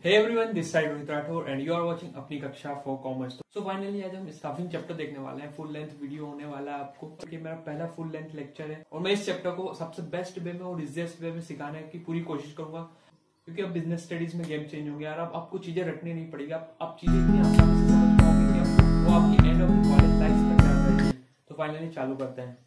Hey everyone, this side Rohit Rathore and you are watching अपनी कक्षा for commerce। So finally आज हम स्टाफिंग चैप्टर देखने वाले हैं। फुल लेंथ वीडियो होने वाला है आपको, क्योंकि मेरा पहला फुल लेंथ लेक्चर है और मैं इस चैप्टर को सबसे बेस्ट वे में और इजीएस्ट वे में सिखाने की पूरी कोशिश करूंगा, क्योंकि अब बिजनेस स्टडीज में गेम चेंज होंगे यार। अब आपको चीजें रटनी नहीं पड़ेगी, आप चीजें इतनी आसानी से समझ पाओगे कि वो आपकी एंड ऑफ कॉलेज लाइफ तक याद रहेगी। तो फाइनली चालू करते हैं।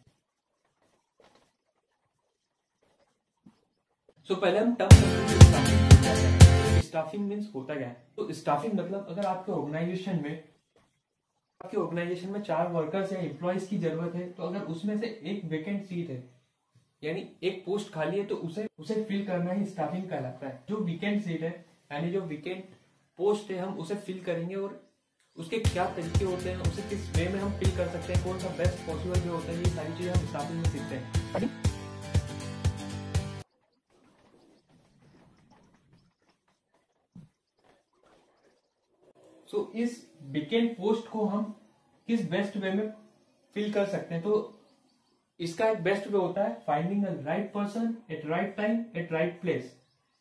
तो पहले हम टर्म स्टाफिंग मीन्स होता क्या है। तो स्टाफिंग मतलब अगर आपके ऑर्गेनाइजेशन में 4 वर्कर्स या एम्प्लॉइज की जरूरत है, तो अगर उसमें से एक वेकेंट सीट है यानी एक पोस्ट खाली है, तो उसे फिल करना ही स्टाफिंग कहलाता है। जो वीकेंट सीट है यानी जो वीकेंट पोस्ट है, हम उसे फिल करेंगे और उसके क्या तरीके होते हैं, उसे किस वे में हम फिल कर सकते हैं, कौन सा बेस्ट पॉसिबल वे होता है, ये सारी चीजें हम स्टाफिंग में सीखते हैं। तो इस वेकेंट पोस्ट को हम किस बेस्ट वे में फिल कर सकते हैं, तो इसका एक बेस्ट वे होता है finding a right person at right time at right place.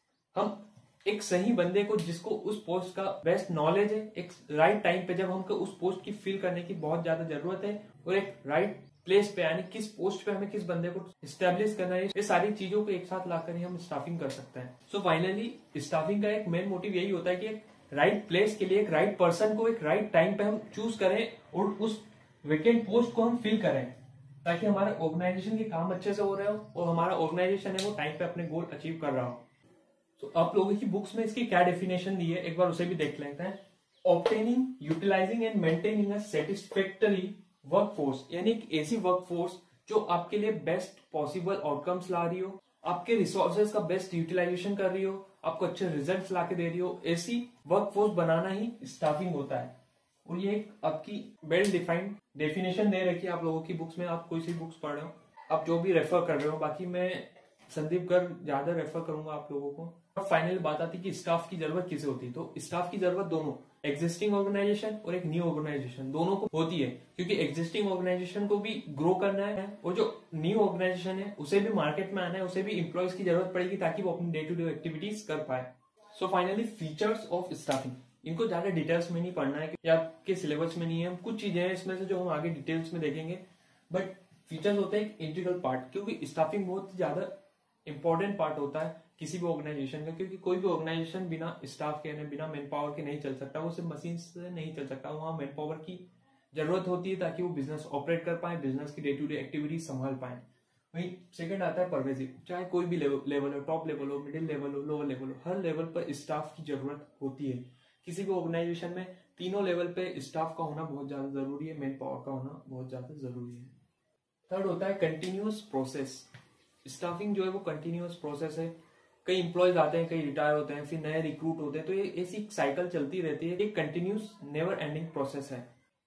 हम एक सही बंदे को, जिसको उस पोस्ट का बेस्ट नॉलेज है, एक राइट टाइम पे जब हमको उस पोस्ट की फिल करने की बहुत ज्यादा जरूरत है, और एक राइट प्लेस पे यानी किस पोस्ट पे हमें किस बंदे को एस्टेब्लिश करना है, ये सारी चीजों को एक साथ लाकर ही हम स्टाफिंग कर सकते हैं। सो फाइनली स्टाफिंग का एक मेन मोटिव यही होता है कि राइट प्लेस के लिए एक राइट पर्सन को एक राइट टाइम पे हम चूज करें और उस वेकेंट पोस्ट को हम फिल करें, ताकि हमारे ऑर्गेनाइजेशन के काम अच्छे से हो रहे हो और हमारा ऑर्गेनाइजेशन है वो टाइम पे अपने गोल अचीव कर रहा हो। तो आप लोगों की बुक्स में इसकी क्या डेफिनेशन दी है, एक बार उसे भी देख लेते हैं। Obtaining, utilising and maintaining a satisfactory workforce, यानी एक ऐसी वर्कफोर्स जो आपके लिए बेस्ट पॉसिबल आउटकम्स ला रही हो, आपके रिसोर्सेज का बेस्ट यूटिलाइजेशन कर रही हो, आपको अच्छे रिजल्ट्स लाके दे रही हो, ऐसी वर्कफोर्स बनाना ही स्टाफिंग होता है। और ये एक आपकी वेल डिफाइंड डेफिनेशन दे रखी है आप लोगों की बुक्स में। आप कोई सी बुक्स पढ़ रहे हो, आप जो भी रेफर कर रहे हो, बाकी मैं संदीप गर्ग ज्यादा रेफर करूंगा आप लोगों को। और फाइनल बात आती है कि स्टाफ की जरूरत किसे होती है। तो स्टाफ की जरूरत दोनों, एग्जिस्टिंग ऑर्गेनाइजेशन और एक न्यू ऑर्गेनाइजेशन, दोनों को होती है, क्योंकि एग्जिस्टिंग ऑर्गेनाइजेशन को भी ग्रो करना है और जो न्यू ऑर्गेनाइजेशन है उसे भी मार्केट में आना है, उसे भी एम्प्लॉयज की जरूरत पड़ेगी ताकि वो अपनी डे टू डे एक्टिविटीज कर पाए। So finally features of staffing, इनको ज्यादा डिटेल्स में नहीं पढ़ना है या आपके सिलेबस में नहीं है। कुछ चीजें हैं इसमें से जो हम आगे डिटेल्स में देखेंगे, बट फीचर्स होते हैं एक इंटीग्रल पार्ट, क्योंकि स्टाफिंग बहुत ज्यादा इंपॉर्टेंट पार्ट होता है किसी भी ऑर्गेनाइजेशन का, क्योंकि कोई भी ऑर्गेनाइजेशन बिना स्टाफ के, बिना मैन पावर के नहीं चल सकता। वो सिर्फ मशीन से नहीं चल सकता, वहां मैन पावर की जरूरत होती है ताकि वो बिजनेस ऑपरेट कर पाए, बिजनेस की डे टू डे एक्टिविटीज संभाल पाए। वही सेकंड आता है परवेजिव, चाहे कोई भी लेवल हो, टॉप लेवल हो, मिडिल लेवल हो, लोअर लेवल हो, हर लेवल पर स्टाफ की जरूरत होती है। किसी भी ऑर्गेनाइजेशन में तीनों लेवल पे स्टाफ का होना बहुत ज्यादा जरूरी है, मैन पावर का होना बहुत ज्यादा जरूरी है। थर्ड होता है कंटिन्यूअस प्रोसेस। स्टाफिंग जो है वो कंटिन्यूअस प्रोसेस है। कई इंप्लॉयज आते हैं, कई रिटायर होते हैं, फिर नए रिक्रूट होते हैं, तो ये ऐसी साइकिल चलती रहती है। एक कंटिन्यूअस नेवर एंडिंग प्रोसेस है।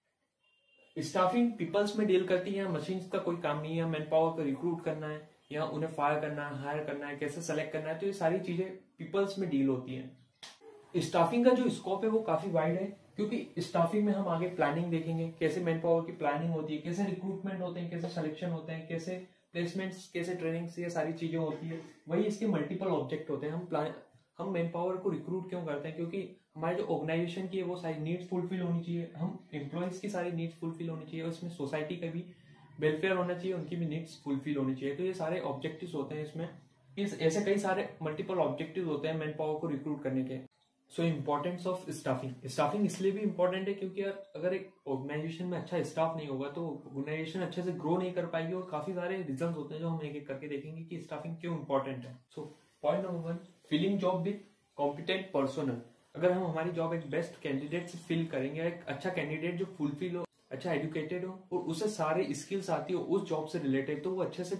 स्टाफिंग पीपल्स में डील करती है, मशीन्स का कोई काम नहीं है। मैन पावर को रिक्रूट करना है या उन्हें फायर करना है, हायर करना है, कैसे सेलेक्ट करना है, तो ये सारी चीजें पीपल्स में डील होती है। स्टाफिंग का जो स्कोप है वो काफी वाइड है, क्योंकि स्टाफिंग में हम आगे प्लानिंग देखेंगे, कैसे मैन पावर की प्लानिंग होती है, कैसे रिक्रूटमेंट होते हैं, कैसे सिलेक्शन होते हैं, कैसे प्लेसमेंट्स, कैसे ट्रेनिंग्स, ये सारी चीजें होती है। वही इसके मल्टीपल ऑब्जेक्ट होते हैं। हम मैन पावर को रिक्रूट क्यों करते हैं, क्योंकि हमारे जो ऑर्गेनाइजेशन की है वो सारी नीड्स फुलफिल होनी चाहिए, हम एम्प्लॉयज की सारी नीड्स फुलफिल होनी चाहिए, और इसमें सोसाइटी का भी वेलफेयर होना चाहिए, उनकी भी नीड्स फुलफिल होनी चाहिए। तो ये सारे ऑब्जेक्टिव्स होते हैं इसमें। ऐसे कई सारे मल्टीपल ऑब्जेक्टिव्स होते हैं मैन पावर को रिक्रूट करने के। So importance of staffing. Staffing इसलिए भी इम्पोर्टेंट है क्योंकि अगर एक ऑर्गेनाइजेशन में अच्छा स्टाफ नहीं होगा तो ऑर्गेनाइजेशन अच्छे से ग्रो नहीं कर पाएगी, और काफी सारे रीजंस होते हैं जो हम एक एक करके देखेंगे कि स्टाफिंग क्यों इंपॉर्टेंट है। So point number 1, filling job with competent personnel. अगर हम हमारी जॉब एक बेस्ट कैंडिडेट से फिल करेंगे, एक अच्छा कैंडिडेट जो फुलफिल हो, अच्छा एजुकेटेड हो और उसे सारे स्किल्स आती हो उस जॉब से रिलेटेड, तो वो अच्छे से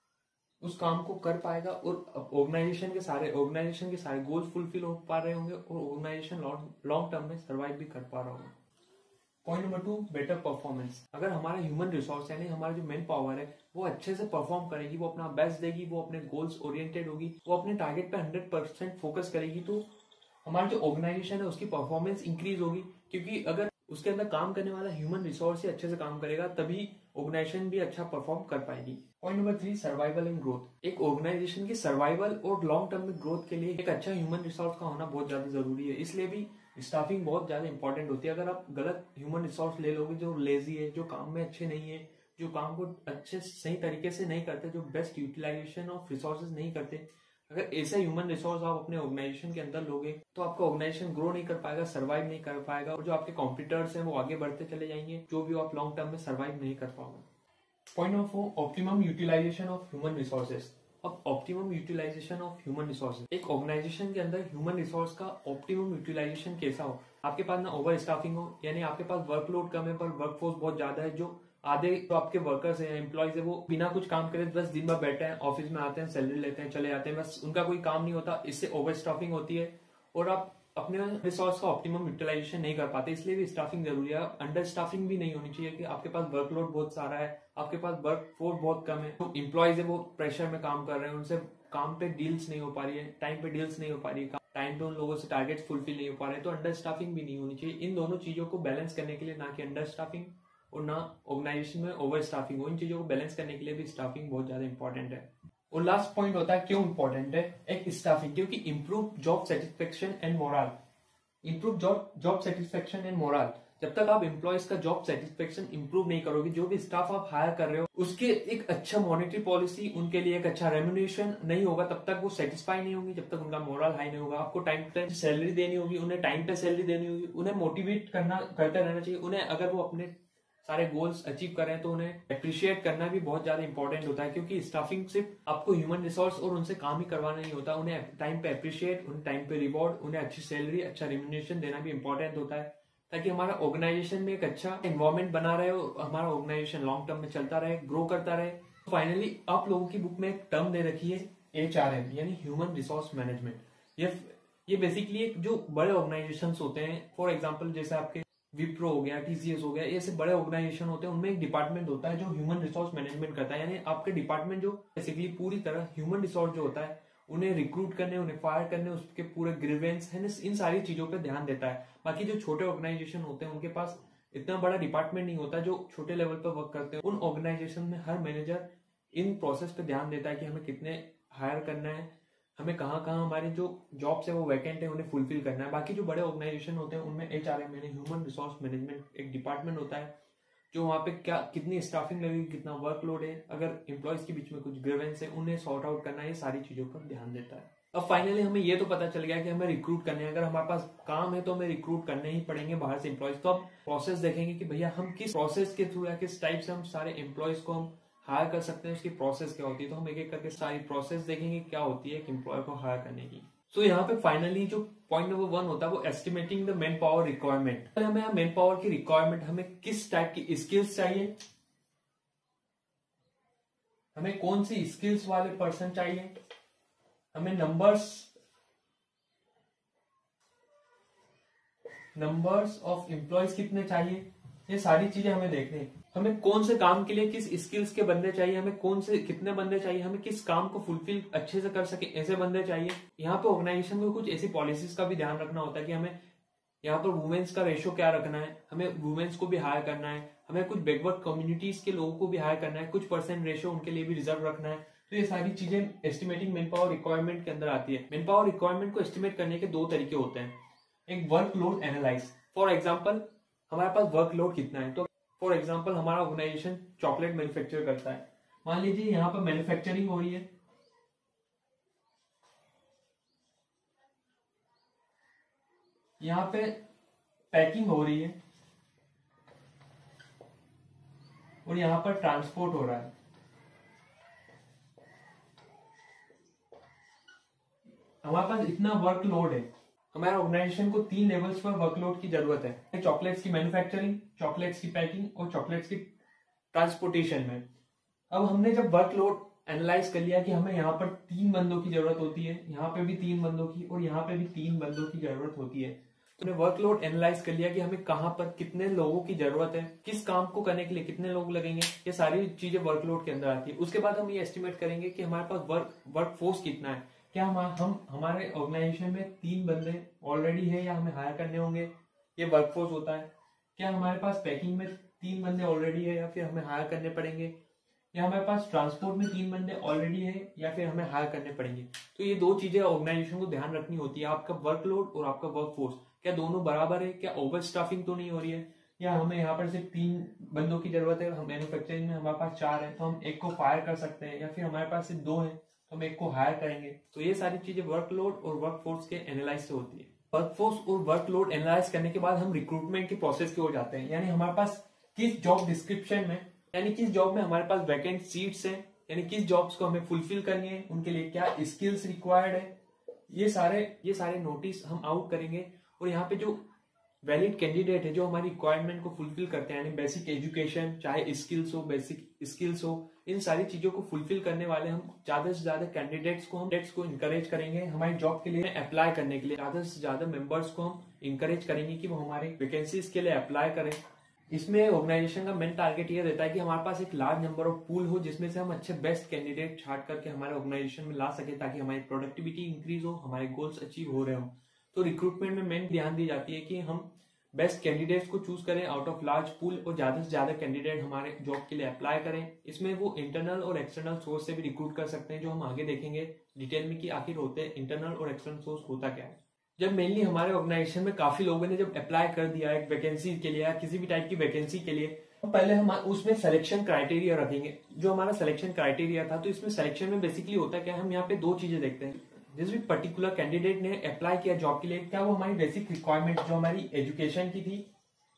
उस काम को कर पाएगा और ऑर्गेनाइजेशन के सारे गोल्स फुलफिल हो पा रहे होंगे और ऑर्गेनाइजेशन लॉन्ग टर्म में सर्वाइव भी कर पा रहा होगा। Point number 2, better performance. अगर हमारा ह्यूमन रिसोर्स यानी हमारा जो मैन पावर है वो अच्छे से परफॉर्म करेगी, वो अपना बेस्ट देगी, वो अपने गोल्स ओरिएंटेड होगी, वो अपने टारगेट पे 100% फोकस करेगी, तो हमारा जो ऑर्गेनाइजेशन है उसकी परफॉर्मेंस इंक्रीज होगी। क्योंकि अगर उसके अंदर काम करने वाला ह्यूमन रिसोर्स ही अच्छे से काम करेगा, तभी ऑर्गेनाइजेशन भी अच्छा परफॉर्म कर पाएगी। Point number 3, survival and growth. एक ऑर्गेनाइजेशन की सर्वाइवल और लॉन्ग टर्म में ग्रोथ के लिए एक अच्छा ह्यूमन रिसोर्स का होना बहुत ज्यादा जरूरी है। इसलिए भी स्टाफिंग बहुत ज्यादा इंपॉर्टेंट होती है। अगर आप गलत ह्यूमन रिसोर्स ले लोगे, जो लेजी है, जो काम में अच्छे नहीं है, जो काम को अच्छे सही तरीके से नहीं करते, जो बेस्ट यूटिलाइजेशन ऑफ रिसोर्सेज नहीं करते, अगर ऐसा ह्यूमन रिसोर्स आप अपने ऑर्गेनाइजेशन के अंदर लोगे तो आपका ऑर्गेनाइजेशन ग्रो नहीं कर पाएगा, सर्वाइव नहीं कर पाएगा, और जो आपके कॉम्पिटिटर्स हैं वो आगे बढ़ते चले जाएंगे, जो भी आप लॉन्ग टर्म में सर्वाइव नहीं कर पाओगे। Point number 4, optimum utilisation of human resources. अब optimum utilisation of human resources, एक ऑर्गेनाइजेशन के अंदर ह्यूमन रिसोर्स का ऑप्टिमम यूटिलाइजेशन कैसा हो। आपके पास ना ओवर स्टाफिंग हो, यानी आपके पास वर्कलोड कम है पर वर्कफोर्स बहुत ज्यादा है, जो आधे तो आपके वर्कर्स हैं, एम्प्लॉयज है, वो बिना कुछ काम करे बस दिन भर बैठे हैं, ऑफिस में आते हैं, सैलरी लेते हैं, चले जाते हैं, बस उनका कोई काम नहीं होता। इससे ओवर स्टाफिंग होती है और आप अपने रिसोर्स का ऑप्टिमम यूटिलाइजेशन नहीं कर पाते। इसलिए भी स्टाफिंग जरूरी है। अंडर स्टाफिंग भी नहीं होनी चाहिए कि आपके पास वर्कलोड बहुत सारा है, आपके पास वर्क फोर्स बहुत कम है, तो एम्प्लॉयज है वो प्रेशर में काम कर रहे हैं, उनसे काम पे डील्स नहीं हो पा रही है, टाइम पे डील्स नहीं हो पा रही है, टाइम पे उन लोगों से टारगेट्स फुलफिल नहीं हो पा रहे, तो अंडर स्टाफिंग भी नहीं होनी चाहिए। इन दोनों चीजों को बैलेंस करने के लिए, ना कि अंडर स्टाफिंग और ना ऑर्गेनाइजेशन में ओवर स्टाफिंग हो, इन चीजों को बैलेंस करने के लिए भी स्टाफिंग बहुत ज्यादा इंपॉर्टेंट है। और लास्ट पॉइंट होता है क्यों इंपॉर्टेंट है एक स्टाफिंग, क्योंकि improve job satisfaction and morale. Improve job satisfaction and morale, जब तक आप एम्प्लॉयज का जॉब सेटिस्फेक्शन इंप्रूव नहीं करोगे, जो भी स्टाफ आप हायर कर रहे हो उसके एक अच्छा मॉनेटरी पॉलिसी, उनके लिए एक अच्छा रेम्यूनरेशन नहीं होगा, तब तक वो सेटिस्फाई नहीं होंगे, जब तक उनका मोरल हाई नहीं होगा। आपको टाइम पे सैलरी देनी होगी, उन्हें टाइम पे सैलरी देनी होगी, उन्हें मोटिवेट करते रहना चाहिए, उन्हें अगर वो अपने सारे गोल्स अचीव करें तो उन्हें अप्रिशिएट करना भी बहुत ज्यादा इंपॉर्टेंट होता है, क्योंकि स्टाफिंग सिर्फ आपको ह्यूमन रिसोर्स और उनसे काम ही करवाना नहीं होता, उन्हें टाइम पे अप्रिशिएट, उन्हें टाइम पे रिवॉर्ड, उन्हें अच्छी सैलरी, अच्छा रेम्यूनरेशन देना भी इंपॉर्टेंट होता है, ताकि हमारा ऑर्गेनाइजेशन में एक अच्छा एनवायरमेंट बना रहे और हमारा ऑर्गेनाइजेशन लॉन्ग टर्म में चलता रहे, ग्रो करता रहे। फाइनली आप लोगों की बुक में एक टर्म दे रखी है HRM, यानी ह्यूमन रिसोर्स मैनेजमेंट। ये बेसिकली जो बड़े ऑर्गेनाइजेशन होते हैं, फॉर एग्जाम्पल जैसे आपके विप्रो हो गया, TCS हो गया, ऐसे बड़े ऑर्गेनाइजेशन होते हैं, उनमें एक डिपार्टमेंट होता है जो ह्यूमन रिसोर्स मैनेजमेंट करता है। यानी आपके डिपार्टमेंट जो बेसिकली पूरी तरह ह्यूमन रिसोर्स जो होता है, उन्हें रिक्रूट करने, उन्हें फायर करने, उसके पूरे ग्रीवेंस है, इन सारी चीजों पर ध्यान देता है। बाकी जो छोटे ऑर्गेनाइजेशन होते हैं उनके पास इतना बड़ा डिपार्टमेंट नहीं होता जो छोटे लेवल पर वर्क करते हैं। उन ऑर्गेनाइजेशन में हर मैनेजर इन प्रोसेस पे ध्यान देता है कि हमें कितने हायर करना है, हमें कहाँ कहाँ हमारी जो जॉब्स है वो वैकेंट है, उन्हें फुलफिल करना है। बाकी जो बड़े ऑर्गेनाइजेशन होते हैं उनमें HRM यानी ह्यूमन रिसोर्स मैनेजमेंट एक डिपार्टमेंट होता है, जो वहाँ पे क्या कितनी स्टाफिंग लगेगी, कितना वर्कलोड है, अगर एम्प्लॉयज के बीच में कुछ ग्रीवेंस है उन्हें सॉर्ट आउट करना, ये सारी चीजों पर ध्यान देता है। अब फाइनली हमें ये तो पता चल गया कि हमें रिक्रूट करने हैं, अगर हमारे पास काम है तो हमें रिक्रूट करने ही पड़ेंगे बाहर से एम्प्लॉयज। तो अब प्रोसेस देखेंगे कि भैया हम किस प्रोसेस के थ्रू या किस टाइप से हम सारे एम्प्लॉयज को हम हायर कर सकते हैं, उसकी प्रोसेस क्या होती है। तो हम एक एक करके सारी प्रोसेस देखेंगे क्या होती है एक एम्प्लॉय को हायर करने की। सो यहाँ पे फाइनली जो पॉइंट नंबर 1 होता है वो estimating the manpower requirement. हमें मैन पावर की रिक्वायरमेंट, हमें किस टाइप की स्किल्स चाहिए, हमें कौन सी स्किल्स वाले पर्सन चाहिए, हमें नंबर्स ऑफ एम्प्लॉयज कितने चाहिए, ये सारी चीजें हमें देखनी है। हमें कौन से काम के लिए किस स्किल्स के बंदे चाहिए, हमें कौन से कितने बंदे चाहिए, हमें किस काम को फुलफिल अच्छे से कर सके ऐसे बंदे चाहिए। यहाँ पे ऑर्गेनाइजेशन को कुछ ऐसी पॉलिसीज का भी ध्यान रखना होता है कि हमें यहाँ पर वुमेन्स का रेशियो क्या रखना है, हमें वुमेन्स को भी हायर करना है, हमें कुछ बैकवर्ड कम्युनिटीज के लोगों को भी हायर करना है, कुछ % रेशियो उनके लिए भी रिजर्व रखना है। तो ये सारी चीजें एस्टिमेटिंग मैन पावर रिक्वायरमेंट के अंदर आती है। मैन पावर रिक्वायरमेंट को एस्टिमेट करने के 2 तरीके होते हैं। एक वर्कलोड एनालाइज, फॉर एग्जाम्पल हमारे पास वर्कलोड कितना है। तो फॉर एग्जाम्पल हमारा ऑर्गेनाइजेशन चॉकलेट मैन्युफैक्चर करता है, मान लीजिए यहाँ पर मैन्युफैक्चरिंग हो रही है, यहाँ पे पैकिंग हो रही है और यहाँ पर ट्रांसपोर्ट हो रहा है। हमारे पास इतना वर्कलोड है, हमारे ऑर्गेनाइजेशन को 3 लेवल्स पर वर्कलोड की जरूरत है, चॉकलेट्स की मैन्युफैक्चरिंग, चॉकलेट्स की पैकिंग और चॉकलेट्स की ट्रांसपोर्टेशन में। अब हमने जब वर्कलोड एनालाइज कर लिया कि हमें यहाँ पर 3 बंदों की जरूरत होती है, यहाँ पे भी 3 बंदों की और यहाँ पे भी 3 बंदों की जरूरत होती है, तो हमने वर्कलोड एनालाइज कर लिया कि हमें कहाँ पर कितने लोगों की जरूरत है, किस काम को करने के लिए कितने लोग लगेंगे, ये सारी चीजें वर्कलोड के अंदर आती है। उसके बाद हम ये एस्टिमेट करेंगे कि हमारे पास वर्क फोर्स कितना है, क्या हम हमारे ऑर्गेनाइजेशन में 3 बंदे ऑलरेडी है या हमें हायर करने होंगे, ये वर्कफोर्स होता है। क्या हमारे पास पैकिंग में 3 बंदे ऑलरेडी है या फिर हमें हायर करने पड़ेंगे, या हमारे पास ट्रांसपोर्ट में 3 बंदे ऑलरेडी है या फिर हमें हायर करने पड़ेंगे। तो ये 2 चीजें ऑर्गेनाइजेशन को ध्यान रखनी होती है, आपका वर्कलोड और आपका वर्कफोर्स क्या दोनों बराबर है, क्या ओवर स्टाफिंग तो नहीं हो रही है, या हमें यहाँ पर सिर्फ 3 बंदों की जरूरत है, हम मैन्युफैक्चरिंग में हमारे पास 4 है तो हम एक को फायर कर सकते हैं, या फिर हमारे पास सिर्फ 2 है तो हम एक को हायर करेंगे। तो ये सारी चीजें वर्कलोड और वर्कफोर्स के एनालाइज से होती है। वर्कफोर्स और वर्कलोड एनालाइज करने के बाद हम रिक्रूटमेंट की प्रोसेस की ओर जाते हैं, यानी हमारे पास किस जॉब डिस्क्रिप्शन में, यानी किस जॉब में हमारे पास वैकेंट सीट्स हैं, यानी किस जॉब्स को हमें फुलफिल करनी है, उनके लिए क्या स्किल्स रिक्वायर्ड है, ये सारे नोटिस हम आउट करेंगे। और यहाँ पे जो वैलिड कैंडिडेट है जो हमारी रिक्वायरमेंट को फुलफिल करते हैं, यानी बेसिक एजुकेशन, चाहे स्किल्स हो, बेसिक स्किल्स हो, इन सारी चीजों को फुलफिल करने वाले हम ज्यादा से ज्यादा कैंडिडेट्स को इनकरेज करेंगे हमारी जॉब के लिए अप्लाई करने के लिए। ज्यादा से ज्यादा मेंबर्स को हम इनकरेज करेंगे कि वो हमारी वैकेंसीज के लिए अप्लाई करें। इसमें ऑर्गेनाइजेशन का मेन टारगेट ये रहता है कि हमारे पास एक लार्ज नंबर ऑफ पूल हो जिसमें से हम अच्छे बेस्ट कैंडिडेट छाट करके हमारे ऑर्गेनाइजेशन में ला सके, ताकि हमारी प्रोडक्टिविटी इंक्रीज हो, हमारे गोल्स अचीव हो रहे हो। तो रिक्रूटमेंट में मेन ध्यान दी जाती है कि हम बेस्ट कैंडिडेट्स को चूज करें आउट ऑफ लार्ज पूल और ज्यादा से ज्यादा कैंडिडेट हमारे जॉब के लिए अप्लाई करें। इसमें वो इंटरनल और एक्सटर्नल सोर्स से भी रिक्रूट कर सकते हैं, जो हम आगे देखेंगे डिटेल में कि आखिर होते हैं इंटरनल और एक्सटर्नल सोर्स होता क्या है। जब मेनली हमारे ऑर्गेनाइजेशन में काफी लोगों ने जब अप्लाई कर दिया एक वैकेंसी के लिए या किसी भी टाइप की वैकेंसी के लिए, तो पहले हम उसमें सिलेक्शन क्राइटेरिया रखेंगे। जो हमारा सिलेक्शन क्राइटेरिया था, तो इसमें सिलेक्शन में बेसिकली होता क्या है, हम यहाँ पे 2 चीजें देखते हैं। जिस भी पर्टिकुलर कैंडिडेट ने अप्लाई किया जॉब के लिए, क्या वो हमारी बेसिक रिक्वायरमेंट जो हमारी एजुकेशन की थी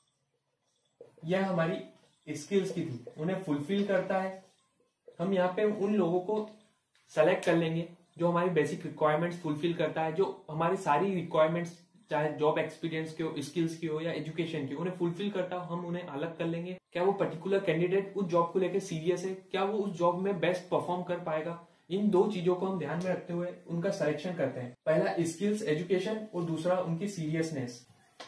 या हमारी स्किल्स की थी, उन्हें फुलफिल करता है। हम यहाँ पे उन लोगों को सेलेक्ट कर लेंगे जो हमारी बेसिक रिक्वायरमेंट्स फुलफिल करता है, जो हमारी सारी रिक्वायरमेंट्स चाहे जॉब एक्सपीरियंस की हो, स्किल्स की हो या एजुकेशन की, उन्हें फुलफिल करता हो, हम उन्हें अलग कर लेंगे। क्या वो पर्टिकुलर कैंडिडेट उस जॉब को लेकर सीरियस है, क्या वो उस जॉब में बेस्ट परफॉर्म कर पाएगा, इन 2 चीजों को हम ध्यान में रखते हुए उनका सिलेक्शन करते हैं। पहला स्किल्स एजुकेशन और दूसरा उनकी सीरियसनेस।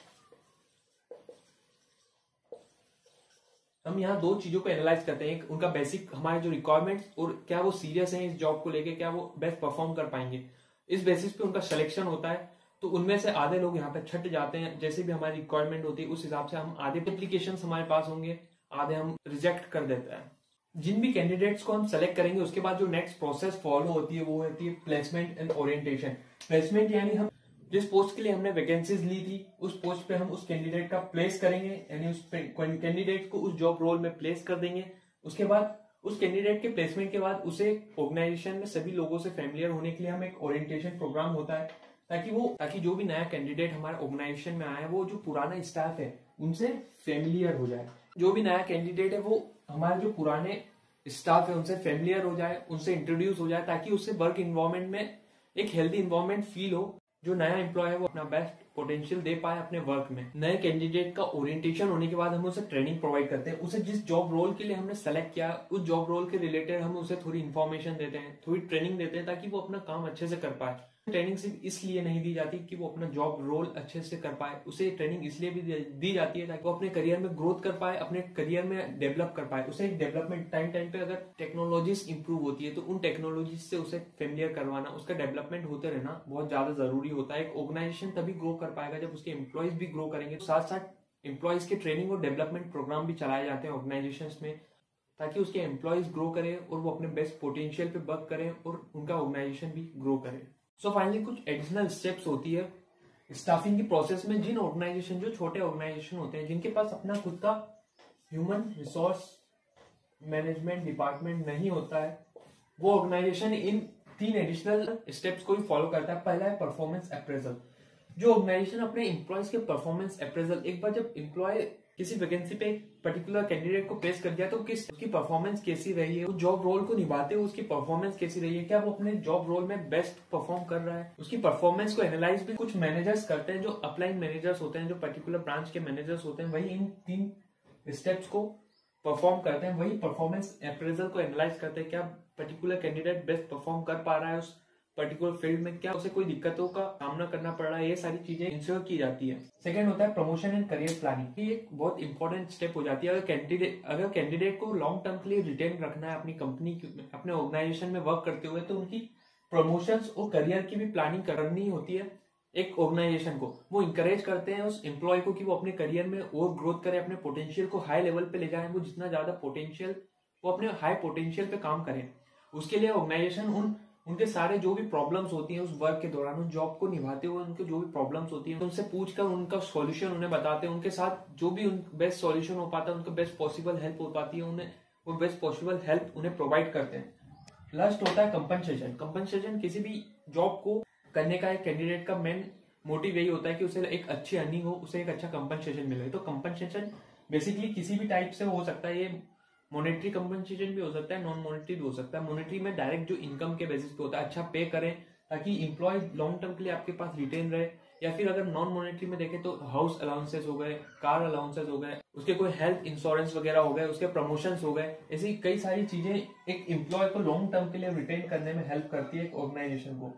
हम यहाँ 2 चीजों को एनालाइज करते हैं, एक उनका बेसिक हमारे जो रिक्वायरमेंट्स और क्या वो सीरियस हैं इस जॉब को लेके, क्या वो बेस्ट परफॉर्म कर पाएंगे। इस बेसिस पे उनका सिलेक्शन होता है। तो उनमें से आधे लोग यहाँ पे छट जाते हैं, जैसे भी हमारी रिक्वायरमेंट होती है उस हिसाब से हम आधे एप्लीकेशन हमारे पास होंगे, आधे हम रिजेक्ट कर देते हैं। जिन भी कैंडिडेट्स को हम सेलेक्ट करेंगे उसके बाद जो नेक्स्ट प्रोसेस फॉलो होती है वो होती है प्लेसमेंट एंड ओरिएंटेशन। प्लेसमेंट यानी हम जिस पोस्ट के लिए हमने वैकेंसीज ली थी उस पोस्ट पे हम उस कैंडिडेट का प्लेस करेंगे, यानी उस कैंडिडेट को उस जॉब रोल में प्लेस कर देंगे। उसके बाद उस कैंडिडेट के प्लेसमेंट के बाद उसे ऑर्गेनाइजेशन में सभी लोगों से फैमिलियर होने के लिए हम एक ओरिएंटेशन प्रोग्राम होता है, ताकि जो भी नया कैंडिडेट हमारे ऑर्गेनाइजेशन में आया है वो जो पुराना स्टाफ है उनसे फैमिलियर हो जाए। जो भी नया कैंडिडेट है वो हमारे जो पुराने स्टाफ है उनसे फैमिलियर हो जाए, उनसे इंट्रोड्यूस हो जाए, ताकि उससे वर्क इन्वायरमेंट में एक हेल्दी इन्वायरमेंट फील हो। जो नया एम्प्लॉय है वो अपना बेस्ट पोटेंशियल दे पाए अपने वर्क में। नए कैंडिडेट का ओरिएंटेशन होने के बाद हम उसे ट्रेनिंग प्रोवाइड करते हैं। उसे जिस जॉब रोल के लिए हमने सेलेक्ट किया उस जॉब रोल के रिलेटेड हम उसे थोड़ी इन्फॉर्मेशन देते हैं, थोड़ी ट्रेनिंग देते हैं, ताकि वो अपना काम अच्छे से कर पाए। ट्रेनिंग सिर्फ इसलिए नहीं दी जाती कि वो अपना जॉब रोल अच्छे से कर पाए, उसे ट्रेनिंग इसलिए भी दी जाती है ताकि वो अपने करियर में ग्रोथ कर पाए, अपने करियर में डेवलप कर पाए। उसे एक डेवलपमेंट टाइम पे अगर टेक्नोलॉजीज इंप्रूव होती है तो उन टेक्नोलॉजीज से उसे फेमिलियर करवाना, उसका डेवलपमेंट होते रहना बहुत ज्यादा जरूरी होता है। एक ऑर्गेनाइजेशन तभी ग्रो कर पाएगा जब उसके एम्प्लॉयज भी ग्रो करेंगे। साथ साथ एम्प्लॉयज के ट्रेनिंग और डेवलपमेंट प्रोग्राम भी चलाए जाते हैं ऑर्गेनाइजेशन में, ताकि उसके एम्प्लॉयज ग्रो करें और वो अपने बेस्ट पोटेंशियल पे वर्क करें और उनका ऑर्गेनाइजेशन भी ग्रो करे। सो फाइनली कुछ एडिशनल स्टेप्स होती है स्टाफिंग की प्रोसेस में। जिन ऑर्गेनाइजेशन, जो छोटे ऑर्गेनाइजेशन होते हैं जिनके पास अपना खुद का ह्यूमन रिसोर्स मैनेजमेंट डिपार्टमेंट नहीं होता है, वो ऑर्गेनाइजेशन इन 3 एडिशनल स्टेप्स को ही फॉलो करता है। पहला है परफॉर्मेंस अप्रेजल। जो ऑर्गेनाइजेशन अपने एम्प्लॉयज के परफॉर्मेंस अप्रेजल, एक बार जब एम्प्लॉय किसी वैकेंसी पे पर्टिकुलर कैंडिडेट को प्लेस कर दिया तो उसकी परफॉर्मेंस कैसी रही है, उस जॉब रोल को निभाते हुए उसकी परफॉर्मेंस कैसी रही है, क्या वो अपने जॉब रोल में बेस्ट परफॉर्म कर रहा है, उसकी परफॉर्मेंस को एनालाइज भी कुछ मैनेजर्स करते हैं, जो अपलाइन मैनेजर्स होते हैं, जो पर्टिकुलर ब्रांच के मैनेजर्स होते हैं, वही इन 3 स्टेप्स को परफॉर्म करते हैं। वही परफॉर्मेंस अप्रेजल को एनालाइज करते हैं, क्या पर्टिकुलर कैंडिडेट बेस्ट परफॉर्म कर पा रहा है उस पर्टिकुलर फील्ड में, क्या उसे कोई दिक्कतों का सामना करना पड़ रहा है, ये सारी चीजें इंश्योर की जाती है। सेकंड होता है प्रमोशन एंड करियर प्लानिंग। ये एक बहुत इंपॉर्टेंट स्टेप हो जाती है। अगर कैंडिडेट को लॉन्ग टर्म के लिए रिटेन रखना है अपनी कंपनी, अपने ऑर्गेनाइजेशन में वर्क करते हुए, तो उनकी प्रमोशंस और करियर की भी प्लानिंग करनी होती है, एक ऑर्गेनाइजेशन को वो इंकरेज करते हैं उस एम्प्लॉय को कि वो अपने करियर में और ग्रोथ करे, अपने पोटेंशियल को हाई लेवल पे ले जाए, वो जितना ज्यादा पोटेंशियल, वो अपने हाई पोटेंशियल पे काम करें। उसके लिए ऑर्गेनाइजेशन उनके सारे जो भी प्रॉब्लम्स होती हैं उस वर्क के दौरान, उस जॉब को निभाते हुए उनके जो भी प्रॉब्लम्स होती हैं उनसे पूछकर उनका सॉल्यूशन उन्हें बताते हैं, उनके साथ जो भी बेस्ट सॉल्यूशन हो पाता है, उनका बेस्ट पॉसिबल हेल्प हो पाती है, उन्हें वो बेस्ट पॉसिबल हेल्प उन्हें प्रोवाइड करते हैं। लास्ट होता है कंपनसेशन। कंपनसेशन किसी भी जॉब को करने का एक कैंडिडेट का मेन मोटिव यही होता है कि उसे एक अच्छी अर्निंग हो, उसे एक अच्छा कंपनसेशन मिले। तो कंपनसेशन बेसिकली किसी भी टाइप से हो सकता है, ये मॉनेटरी कंपनसेशन भी हो सकता है, नॉन मॉनेटरी भी हो सकता है। मॉनेटरी में डायरेक्ट जो इनकम के बेसिस पे होता है, अच्छा पे करें ताकि इंप्लॉय लॉन्ग टर्म के लिए आपके पास रिटेन रहे। या फिर अगर नॉन मॉनेटरी में देखें तो हाउस अलाउंसेस हो गए, कार अलाउंसेस हो गए, उसके कोई हेल्थ इंश्योरेंस वगैरह हो गए, उसके प्रमोशंस हो गए, ऐसी कई सारी चीजें एक इंप्लॉय को लॉन्ग टर्म के लिए रिटेन करने में हेल्प करती है एक ऑर्गेनाइजेशन को।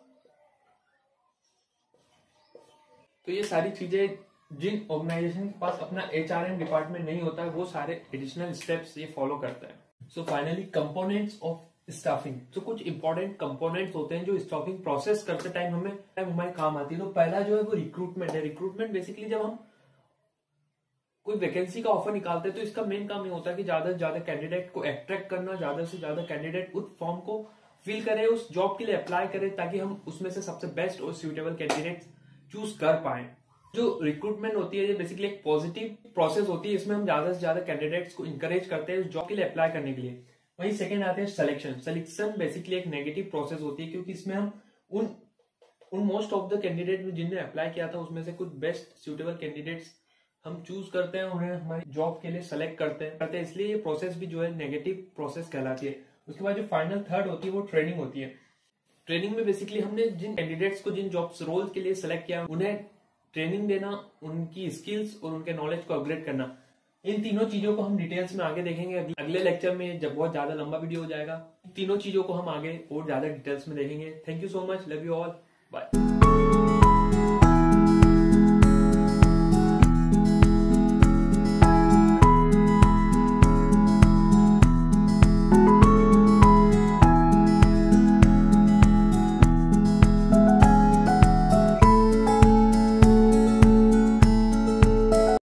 तो ये सारी चीजें जिन ऑर्गेनाइजेशन के पास अपना HRM डिपार्टमेंट नहीं होता है वो सारे एडिशनल स्टेप्स ये फॉलो करता है। So finally components of staffing. तो कुछ इंपॉर्टेंट कंपोनेंट्स होते हैं जो स्टाफिंग प्रोसेस करते टाइम हमारे काम आती है। तो पहला जो है वो रिक्रूटमेंट है। रिक्रूटमेंट बेसिकली जब हम कोई वैकेंसी का ऑफर निकालते हैं तो इसका मेन काम ये होता है कि ज्यादा से ज्यादा कैंडिडेट को अट्रैक्ट करना, ज्यादा से ज्यादा कैंडिडेट उस फॉर्म को फिल करे, उस जॉब के लिए अप्लाई करे ताकि हम उसमें से सबसे बेस्ट और सुटेबल कैंडिडेट चूज कर पाए। जो रिक्रूटमेंट होती है ये बेसिकली एक पॉजिटिव प्रोसेस होती है, इसमें हम ज्यादा से ज्यादा कैंडिडेट्स को इंकरेज करते हैं उस जॉब के लिए अप्लाई करने के लिए। वहीं सेकंड आते हैं सिलेक्शन। सिलेक्शन बेसिकली एक नेगेटिव प्रोसेस होती है क्योंकि इसमें हम उन मोस्ट ऑफ द कैंडिडेट जिनने अप्लाई किया था उसमें से कुछ बेस्ट सुटेबल कैंडिडेट्स हम चूज करते हैं, उन्हें हमारी जॉब के लिए सेलेक्ट करते हैं, इसलिए ये प्रोसेस भी जो है नेगेटिव प्रोसेस कहलाती है। उसके बाद जो फाइनल थर्ड होती है वो ट्रेनिंग होती है। ट्रेनिंग में बेसिकली हमने जिन कैंडिडेट्स को जिन जॉब्स रोल के लिए सेलेक्ट किया उन्हें ट्रेनिंग देना, उनकी स्किल्स और उनके नॉलेज को अपग्रेड करना। इन तीनों चीजों को हम डिटेल्स में आगे देखेंगे अगले लेक्चर में, जब बहुत ज्यादा लंबा वीडियो हो जाएगा। तीनों चीजों को हम आगे और ज्यादा डिटेल्स में देखेंगे। Thank you so much, love you all, bye.